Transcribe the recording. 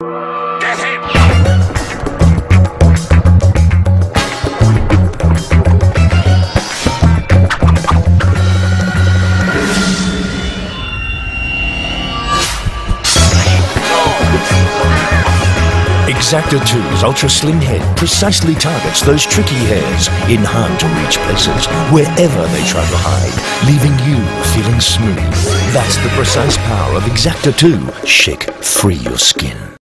Get him! X-Acto 2's ultra-slim head precisely targets those tricky hairs in hard-to-reach places, wherever they try to hide, leaving you feeling smooth. That's the precise power of X-Acto 2. Shake free your skin.